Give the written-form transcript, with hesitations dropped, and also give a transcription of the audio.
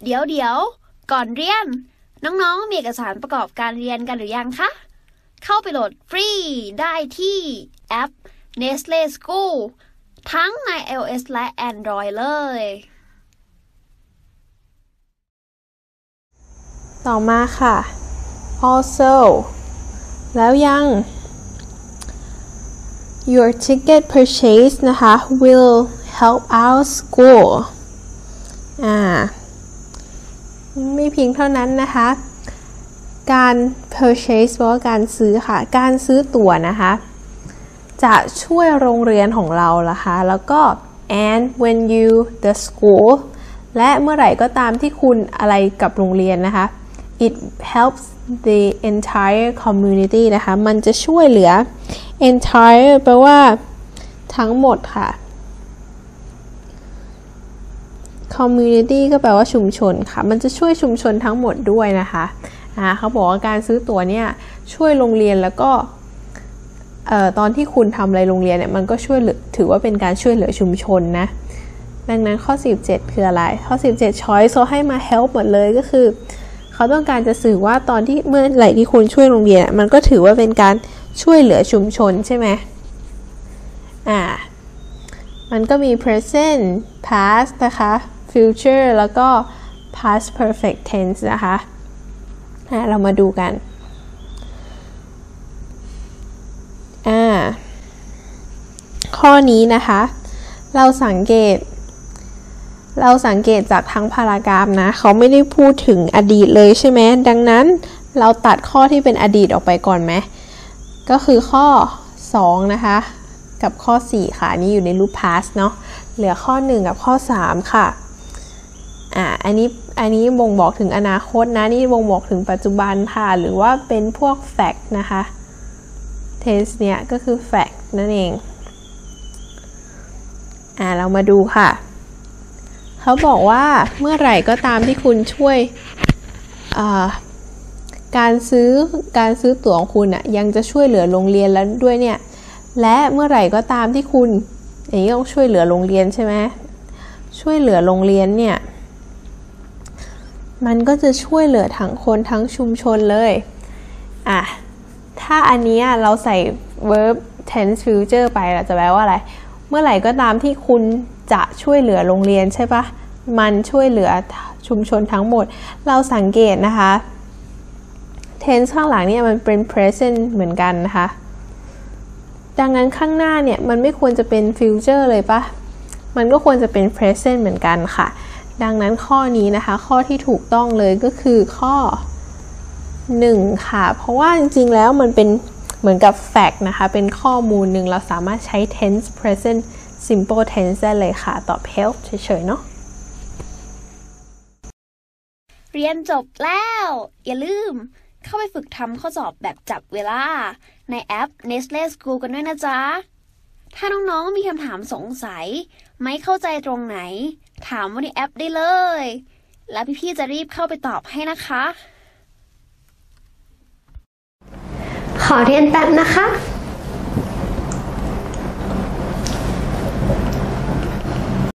เดี๋ยวก่อนเรียนน้องๆมีเอกสารประกอบการเรียนกันหรือยังคะเข้าไปโหลดฟรีได้ที่แอป Nestle School ทั้งใน iOS และ Android เลยต่อมาค่ะ also แล้วยัง your ticket purchase นะคะ will help our school ไม่เพียงเท่านั้นนะคะการ purchase แปลว่าการซื้อค่ะการซื้อตั๋วนะคะจะช่วยโรงเรียนของเรานะคะแล้วก็ and when you the school และเมื่อไหร่ก็ตามที่คุณอะไรกับโรงเรียนนะคะ it helps the entire community นะคะมันจะช่วยเหลือ entire แปลว่าทั้งหมดค่ะ community ก็แปลว่าชุมชนค่ะมันจะช่วยชุมชนทั้งหมดด้วยนะคะเขาบอกว่าการซื้อตั๋วเนี่ยช่วยโรงเรียนแล้วก็ตอนที่คุณทำอะไรโรงเรียนเนี่ยมันก็ช่วยถือว่าเป็นการช่วยเหลือชุมชนนะดังนั้นข้อ17คืออะไรข้อ17 choice เขาให้มา help หมดเลยก็คือเขาต้องการจะสื่อว่าตอนที่เมื่อไหร่ที่คุณช่วยโรงเรียนมันก็ถือว่าเป็นการช่วยเหลือชุมชนใช่ไหมมันก็มี present past นะคะ future แล้วก็ past perfect tense นะคะเรามาดูกันข้อนี้นะคะเราสังเกตจากทั้งพารากราฟนะเขาไม่ได้พูดถึงอดีตเลยใช่ไหมดังนั้นเราตัดข้อที่เป็นอดีตออกไปก่อนไหมก็คือข้อ2นะคะกับข้อ4ค่ะนี่อยู่ในรูป past เนาะเหลือข้อ1กับข้อ3ค่ะอันนี้บ่งบอกถึงอนาคตนะนี่บ่งบอกถึงปัจจุบันค่ะหรือว่าเป็นพวก fact นะคะ tense เนี่ยก็คือ fact นั่นเองเรามาดูค่ะเขาบอกว่าเมื่อไหร่ก็ตามที่คุณช่วยการซื้อตั๋วของคุณยังจะช่วยเหลือโรงเรียนแล้วด้วยเนี่ยและเมื่อไหร่ก็ตามที่คุณอย่างนี้ต้องช่วยเหลือโรงเรียนใช่ไหมช่วยเหลือโรงเรียนเนี่ยมันก็จะช่วยเหลือทั้งคนทั้งชุมชนเลยถ้าอันนี้เราใส่ verb tense future ไปเราจะแปลว่าอะไรเมื่อไหร่ก็ตามที่คุณจะช่วยเหลือโรงเรียนใช่ปะมันช่วยเหลือชุมชนทั้งหมดเราสังเกตนะคะ tense ข้างหลังเนี่ยมันเป็น present เหมือนกันนะคะดังนั้นข้างหน้าเนี่ยมันไม่ควรจะเป็น future เลยปะมันก็ควรจะเป็น present เหมือนกันค่ะดังนั้นข้อนี้นะคะข้อที่ถูกต้องเลยก็คือข้อ1ค่ะเพราะว่าจริงๆแล้วมันเป็นเหมือนกับ fact นะคะเป็นข้อมูลหนึ่งเราสามารถใช้ tense present simple tense ได้เลยค่ะตอบ help เฉยๆเนาะเรียนจบแล้วอย่าลืมเข้าไปฝึกทำข้อสอบแบบจับเวลาในแอป Nestle School กันด้วยนะจ๊ะถ้าน้องๆมีคำถามสงสัยไม่เข้าใจตรงไหนถามว่าในแอปได้เลยแล้วพี่ๆจะรีบเข้าไปตอบให้นะคะขอเรียนแป๊บนะคะ